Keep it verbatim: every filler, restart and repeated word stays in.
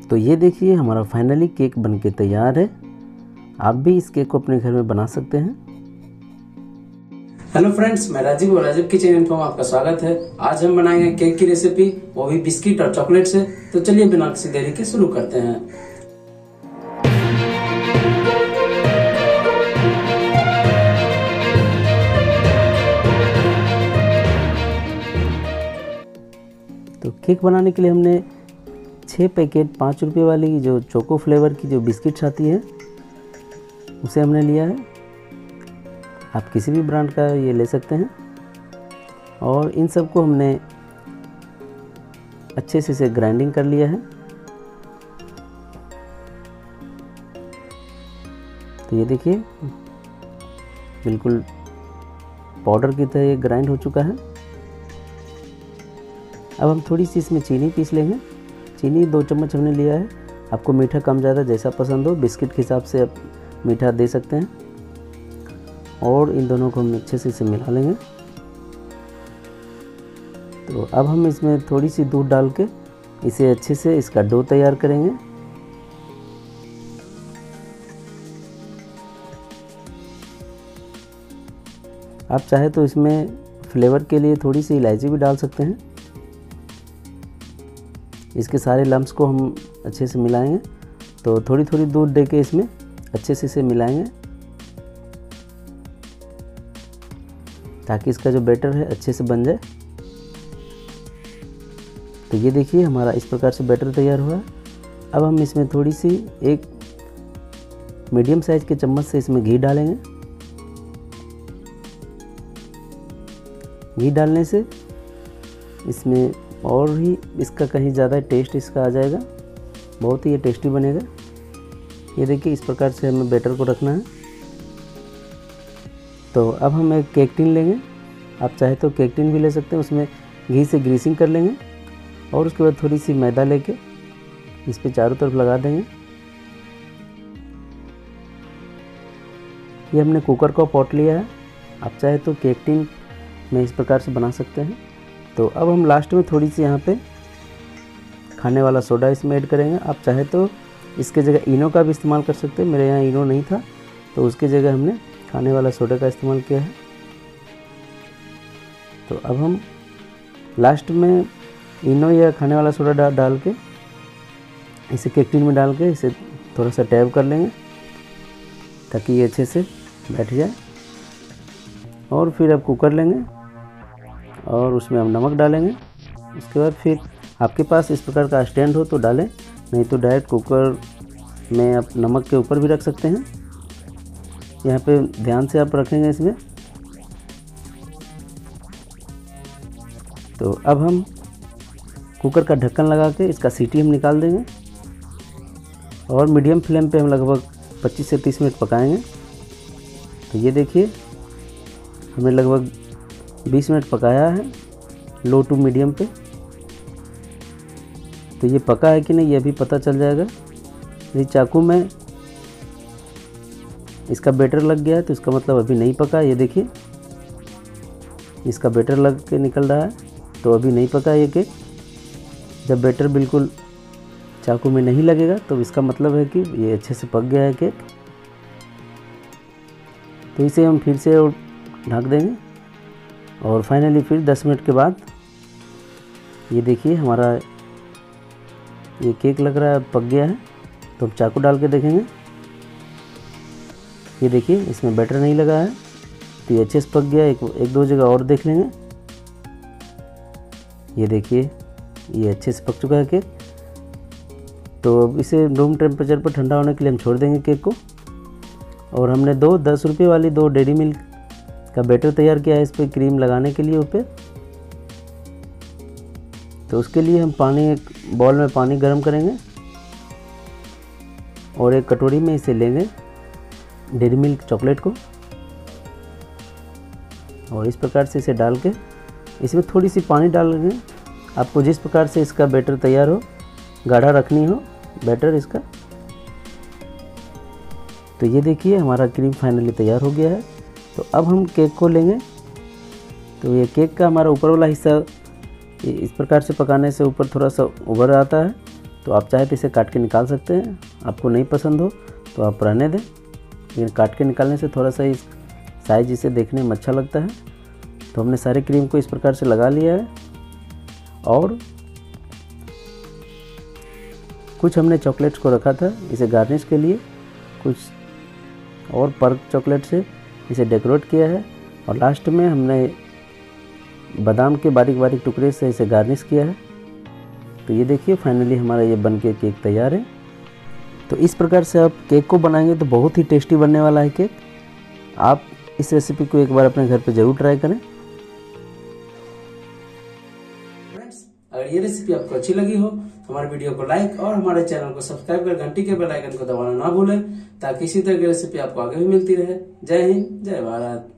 तो ये देखिए हमारा फाइनली केक बनके तैयार है। आप भी इस केक को अपने घर में बना सकते हैं। हेलो फ्रेंड्स, मैं राजीव और राजीव किचन इन्फो में आपका स्वागत है। आज हम बनाएंगे केक की रेसिपी, वो भी बिस्किट और चॉकलेट से। तो चलिए बिना किसी देरी के शुरू करते हैं। तो केक बनाने के लिए हमने छः पैकेट पाँच रुपये वाली जो चोको फ्लेवर की जो बिस्किट्स आती है उसे हमने लिया है। आप किसी भी ब्रांड का ये ले सकते हैं। और इन सब को हमने अच्छे से इसे ग्राइंडिंग कर लिया है। तो ये देखिए बिल्कुल पाउडर की तरह ये ग्राइंड हो चुका है। अब हम थोड़ी सी इसमें चीनी पीस लेंगे। चीनी दो चम्मच हमने लिया है। आपको मीठा कम ज़्यादा जैसा पसंद हो, बिस्किट के हिसाब से आप मीठा दे सकते हैं। और इन दोनों को हम अच्छे से इसे मिला लेंगे। तो अब हम इसमें थोड़ी सी दूध डाल के इसे अच्छे से इसका डो तैयार करेंगे। आप चाहे तो इसमें फ्लेवर के लिए थोड़ी सी इलायची भी डाल सकते हैं। इसके सारे लम्स को हम अच्छे से मिलाएंगे। तो थोड़ी थोड़ी दूध दे के इसमें अच्छे से इसे मिलाएंगे ताकि इसका जो बैटर है अच्छे से बन जाए। तो ये देखिए हमारा इस प्रकार से बैटर तैयार हुआ है। अब हम इसमें थोड़ी सी एक मीडियम साइज के चम्मच से इसमें घी डालेंगे। घी डालने से इसमें और ही इसका कहीं ज़्यादा टेस्ट इसका आ जाएगा। बहुत ही ये टेस्टी बनेगा। ये देखिए इस प्रकार से हमें बैटर को रखना है। तो अब हम एक केक टिन लेंगे। आप चाहे तो केक टिन भी ले सकते हैं। उसमें घी से ग्रीसिंग कर लेंगे और उसके बाद थोड़ी सी मैदा लेके इस पे चारों तरफ लगा देंगे। ये हमने कुकर का पॉट लिया है। आप चाहे तो केक टिन में इस प्रकार से बना सकते हैं। तो अब हम लास्ट में थोड़ी सी यहाँ पे खाने वाला सोडा इसमें ऐड करेंगे। आप चाहे तो इसके जगह इनो का भी इस्तेमाल कर सकते हैं। मेरे यहाँ इनो नहीं था तो उसकी जगह हमने खाने वाला सोडा का इस्तेमाल किया है। तो अब हम लास्ट में इनो या खाने वाला सोडा डा, डाल के इसे केक टिन में डाल के इसे थोड़ा सा टैप कर लेंगे ताकि ये अच्छे से बैठ जाए। और फिर अब कुकर लेंगे और उसमें हम नमक डालेंगे। उसके बाद फिर आपके पास इस प्रकार का स्टैंड हो तो डालें, नहीं तो डायरेक्ट कुकर में आप नमक के ऊपर भी रख सकते हैं। यहाँ पे ध्यान से आप रखेंगे इसमें। तो अब हम कुकर का ढक्कन लगा के इसका सीटी हम निकाल देंगे और मीडियम फ्लेम पे हम लगभग पच्चीस से तीस मिनट पकाएंगे। तो ये देखिए हमने लगभग बीस मिनट पकाया है लो टू मीडियम पे। तो ये पका है कि नहीं ये अभी पता चल जाएगा। यदि चाकू में इसका बैटर लग गया है तो इसका मतलब अभी नहीं पका। ये देखिए इसका बैटर लग के निकल रहा है तो अभी नहीं पका ये केक। जब बैटर बिल्कुल चाकू में नहीं लगेगा तो इसका मतलब है कि ये अच्छे से पक गया है केक। तो इसे हम फिर से ढक देंगे और फाइनली फिर दस मिनट के बाद ये देखिए हमारा ये केक लग रहा है पक गया है। तो हम चाकू डाल के देखेंगे। ये देखिए इसमें बैटर नहीं लगा है तो ये अच्छे से पक गया। एक, एक दो जगह और देख लेंगे। ये देखिए ये अच्छे से पक चुका है केक। तो अब इसे रूम टेम्परेचर पर ठंडा होने के लिए हम छोड़ देंगे केक को। और हमने दो दस रुपये वाली दो डेयरी मिल्क का बैटर तैयार किया है इस पर क्रीम लगाने के लिए ऊपर। तो उसके लिए हम पानी एक बॉल में पानी गर्म करेंगे और एक कटोरी में इसे लेंगे डेयरी मिल्क चॉकलेट को और इस प्रकार से इसे डाल के इसमें थोड़ी सी पानी डालेंगे। आपको जिस प्रकार से इसका बैटर तैयार हो, गाढ़ा रखनी हो बैटर इसका। तो ये देखिए हमारा क्रीम फाइनली तैयार हो गया है। तो अब हम केक को लेंगे। तो ये केक का हमारा ऊपर वाला हिस्सा इस प्रकार से पकाने से ऊपर थोड़ा सा उभर आता है तो आप चाहे तो इसे काट के निकाल सकते हैं, आपको नहीं पसंद हो तो आप रहने दें, लेकिन काट के निकालने से थोड़ा सा इस साइज इसे देखने में अच्छा लगता है। तो हमने सारे क्रीम को इस प्रकार से लगा लिया है और कुछ हमने चॉकलेट्स को रखा था इसे गार्निश के लिए, कुछ और पर्क चॉकलेट से इसे डेकोरेट किया है और लास्ट में हमने बादाम के बारीक बारीक टुकड़े से इसे गार्निश किया है। तो ये देखिए फाइनली हमारा ये बन के केक तैयार है। तो इस प्रकार से आप केक को बनाएंगे तो बहुत ही टेस्टी बनने वाला है केक। आप इस रेसिपी को एक बार अपने घर पे ज़रूर ट्राई करें। फ्रेंड्स, अगर ये रेसिपी आपको अच्छी लगी हो तो हमारे वीडियो को लाइक और हमारे चैनल को सब्सक्राइब कर घंटी के बेल आइकन को दबाना ना भूलें, ताकि इसी तरह की रेसिपी आपको आगे भी मिलती रहे। जय हिंद, जय भारत।